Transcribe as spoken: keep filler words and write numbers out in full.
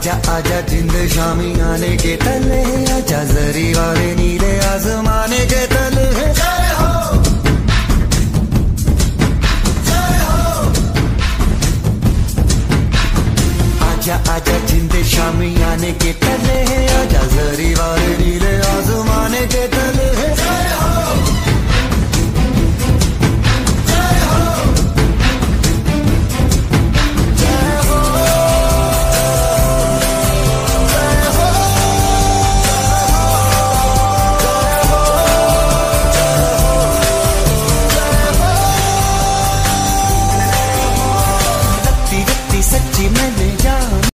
आजा आजा जिंद शामी आने के तले, आजा जरी वाले नीले आसमाने के तले। जय हो जय हो। आजा आजा जिंद शामी आने के तले, आजा जरी वाले नीले आसमाने के तले। जय हो। सच्ची मैंने जान